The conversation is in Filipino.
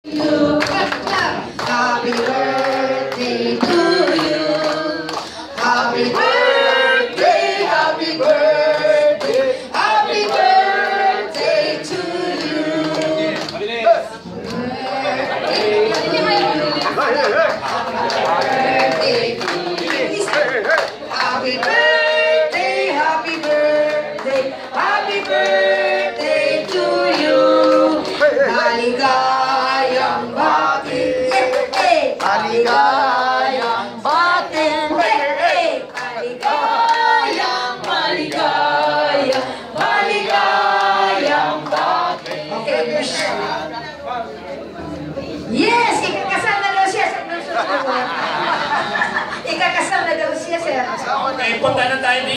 Happy birthday to you. Happy birthday, happy birthday, happy birthday to you. Happy birthday, happy birthday, happy birthday to you. Maligayang bati, maligayang bati, maligayang, maligayang, maligayang bati. Okay, yes, ikakasal na daw siya sa susunod. Ikakasal na daw siya, sir. Okay, punta na tayo.